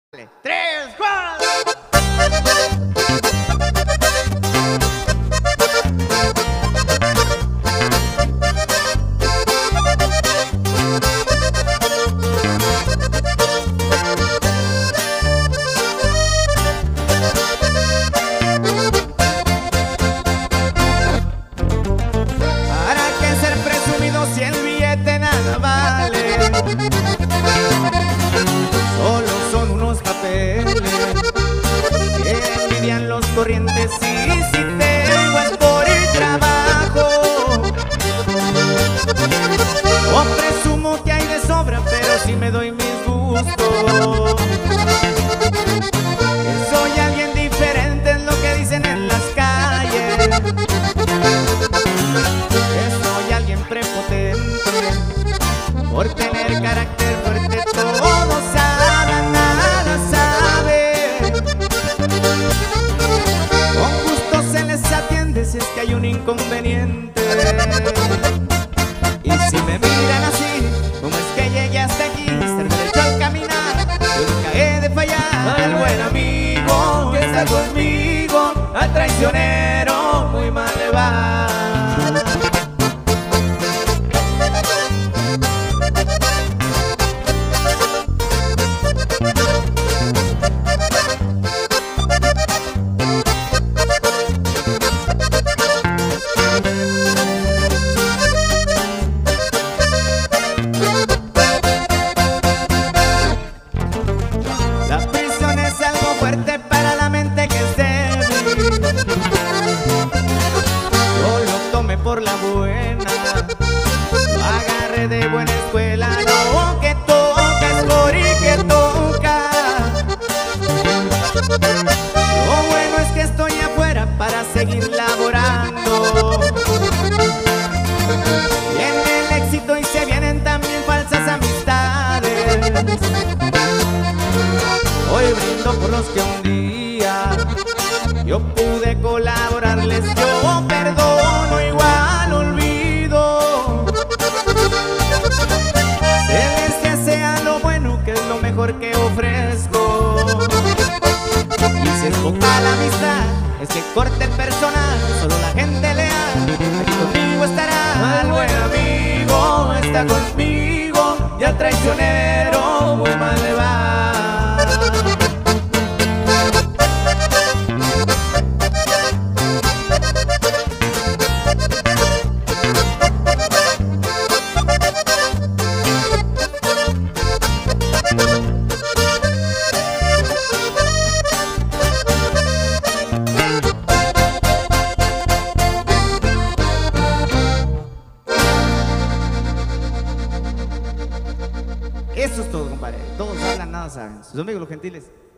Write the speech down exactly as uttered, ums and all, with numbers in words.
Tres, cuatro. ¿Para qué ser presumido si el billete nada vale? Solo son unos papeles que envidian los corrientes. Y si tengo es por el trabajo, o presumo que hay de sobra, pero si me doy mis gustos. Que soy alguien diferente es lo que dicen en las calles, que soy alguien prepotente por tener carácter fuerte. Todos saben, nada sabe. Con gusto se les atiende si es que hay un inconveniente. Y si me miran así, ¿cómo es que llegué hasta aquí? Ser derecho al caminar, yo nunca he de fallar. Al buen amigo que está conmigo, al traicionero muy mal le va. Fuerte para la mente que es débil, yo lo tomé por la buena, lo agarré de buena escuela. No, que toca es por y que toca. Lo bueno es que estoy afuera para seguir laborando, viene el éxito y se vienen también falsas amistades. Hoy brindo por los que un día yo pude colaborarles. Yo perdono, igual olvido. Se les desea lo bueno, que es lo mejor que ofrezco. Y si es poca la amistad, es que corte el personal. Solo la gente leal aquí conmigo estará. Al buen amigo está conmigo, y al traicionero muy mal le va. Eso es todo, compadre. Todos hablan, nada saben. Sus amigos los gentiles.